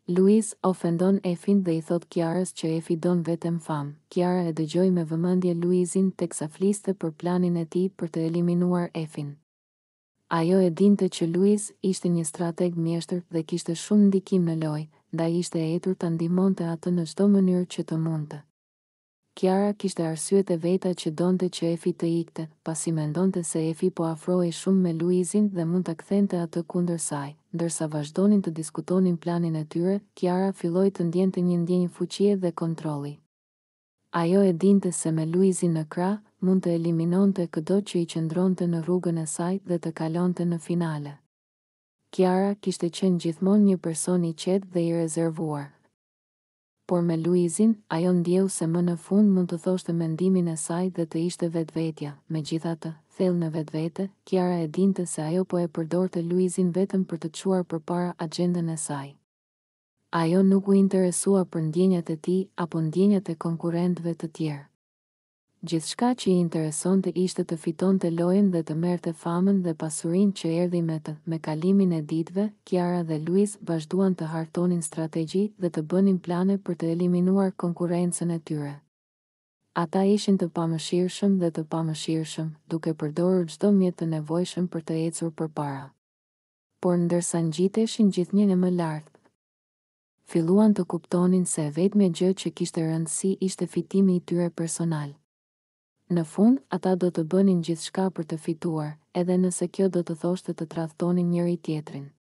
Luiz ofendon Efin dhe i thot Kiarës që Efi don vetem famë. Kiara e dëgjoi me vëmendje Luizin teksa fliste për planin e tij për të eliminuar Efin. Ajo e dinte që Luiz ishte një strateg mjeshtër dhe kishte shumë ndikim në lojë, ndaj ishte e etur ta ndihmonte atë në çdo mënyrë që të mundte. Kiara kishte arsyet e veta që donte që Efi të ikte, pasi mendonte se Efi po afrohej shumë me Luizin dhe mund ta kthente atë kundër saj. Ndërsa vazhdonin të diskutonin planin e tyre, Kiara filloi të ndjente një ndjenjë fuqie dhe kontrolli. Ajo e dinte se me Luizin në krah, mund të eliminonte çdo që i qëndronte në rrugën e saj dhe të kalonte në finale. Kiara kishte qenë gjithmonë një person i qetë dhe i rezervuar. Por me Luizin, ajo ndjeu se më në fund mund të thoshte mendimin e saj dhe të ishte vetvetja. Megjithatë, thellë në vetvete, Kiara e dinte se ajo po e përdorte Luizin vetëm për të çuar përpara agjendën e saj. Ajo nuk u interesua për ndjenjat e tij apo ndjenjat e konkurrentëve të tjerë. Gjithçka që i interesonte ishte të fitonte lojën dhe të merrte famën dhe pasurinë që erdhi me të. Me kalimin e ditëve, Kiara dhe Luiz vazhduan të hartonin strategji dhe të bënin plane për të eliminuar konkurrencën e tyre. Ata ishin të pamëshirshëm dhe të pamëshirshëm, duke përdorur çdo mjet të nevojshëm për të ecur përpara. Por ndërsa ngjiteshin gjithnjë më lart, filluan të kuptonin se vetmja gjë që kishte rëndësi ishte fitimi i tyre personal. Në fund, ata do të bënin gjithçka për të fituar, edhe nëse kjo do të thoshte të tradhtonin njëri tjetrin.